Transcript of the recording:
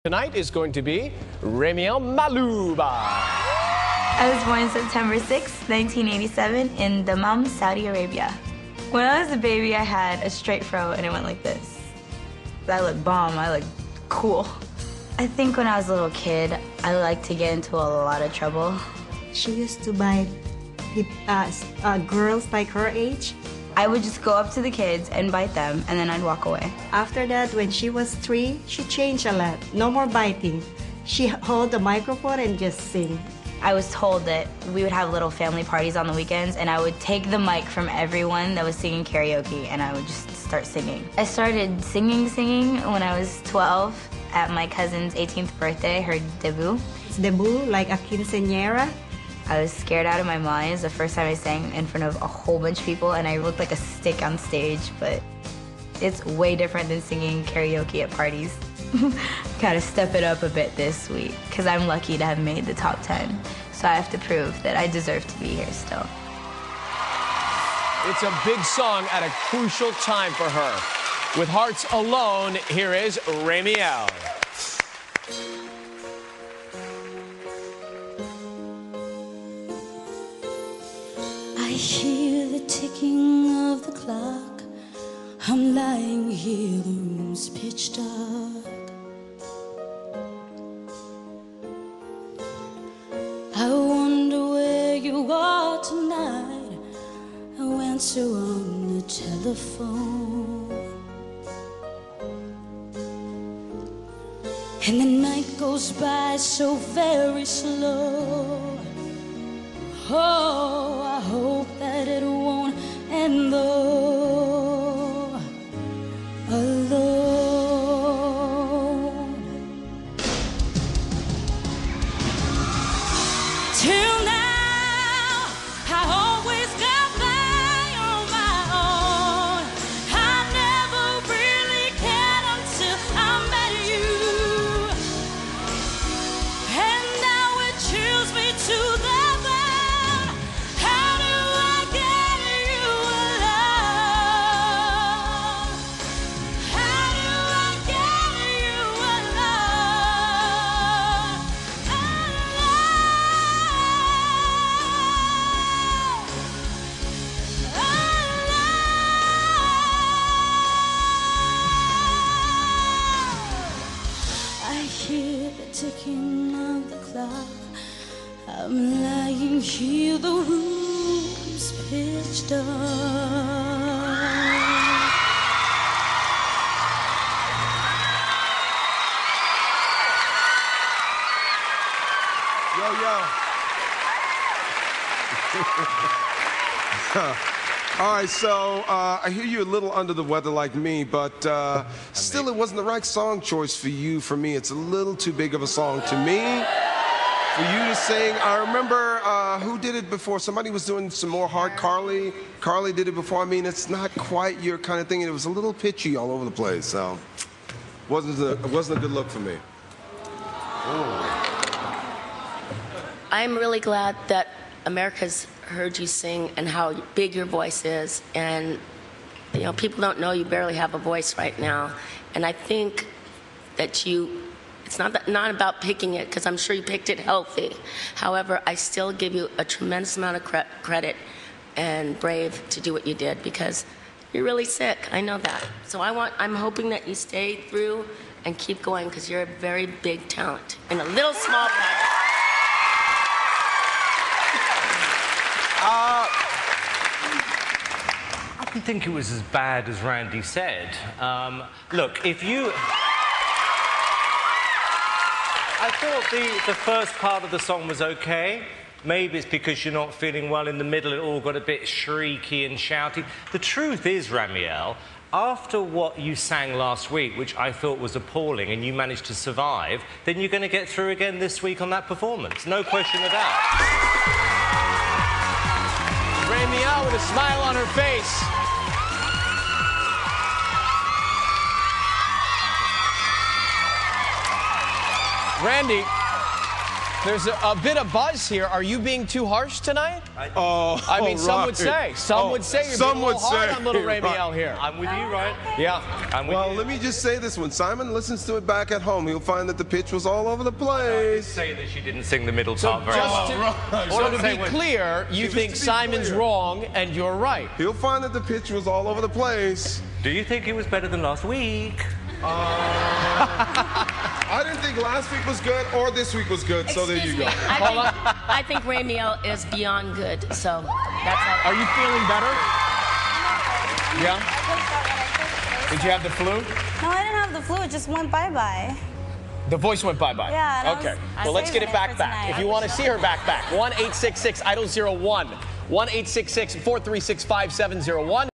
Tonight is going to be Ramiel Malouba. I was born September 6, 1987 in Dammam, Saudi Arabia. When I was a baby, I had a straight fro and it went like this. I look bomb, I look cool. I think when I was a little kid, I liked to get into a lot of trouble. She used to buy girls like her age. I would just go up to the kids and bite them, and then I'd walk away. After that, when she was 3, she changed a lot. No more biting. She hold the microphone and just sing. I was told that we would have little family parties on the weekends, and I would take the mic from everyone that was singing karaoke, and I would just start singing. I started singing when I was 12 at my cousin's 18th birthday, her debut. It's debut, like a quinceañera. I was scared out of my mind. It was the first time I sang in front of a whole bunch of people, and I looked like a stick on stage, but it's way different than singing karaoke at parties. Gotta step it up a bit this week, because I'm lucky to have made the top 10. So I have to prove that I deserve to be here still. It's a big song at a crucial time for her. With Hearts Alone, here is Ramiel. I hear the ticking of the clock. I'm lying here, the room's pitch dark. I wonder where you are tonight. No answer on the telephone. And the night goes by so very slow. Oh, I hope that it won't end though alone. Till now, I always got by on my own. I never really cared until I met you. And now it chills me to the ticking of the clock. I'm lying here, the room's pitch dark. All right, so I hear you're a little under the weather like me, but still it wasn't the right song choice for you. For me, it's a little too big of a song to me for you to sing. I remember who did it before? Somebody was doing some more hard. Carly did it before. I mean, it's not quite your kind of thing, and it was a little pitchy all over the place, so it wasn't a good look for me. I'm really glad that America's heard you sing and how big your voice is, and you know, people don't know you barely have a voice right now, and I think that it's not about picking it, because I'm sure you picked it healthy. However, I still give you a tremendous amount of credit and brave to do what you did, because you're really sick. I know that. So I'm hoping that you stay through and keep going, because you're a very big talent in a little small project. I didn't think it was as bad as Randy said. Look, I thought the first part of the song was okay. Maybe it's because you're not feeling well in the middle. It all got a bit shrieky and shouty. The truth is, Ramiel, after what you sang last week, which I thought was appalling, and you managed to survive, then you're going to get through again this week on that performance. No question of that. Ramiel with a smile on her face. Randy, There's a bit of buzz here. Are you being too harsh tonight? I mean, some would say. Some would say you're being a little hard on little Ramiel here. I'm with you, right? Yeah. Well, let me just say this. When Simon listens to it back at home, he'll find that the pitch was all over the place. Say that she didn't sing the middle part very Just well. so to be clear, you think Simon's wrong and you're right. He'll find that the pitch was all over the place. Do you think it was better than last week? I didn't think last week was good or this week was good, so there you go. I think Ramiel is beyond good, so that's all. Are you feeling better? Yeah? Did you have the flu? No, I didn't have the flu. It just went bye-bye. The voice went bye-bye. Yeah. Okay. Well, let's get it back. If you want to see her back. 1-866-IDOL-01. 1-866-436-5701.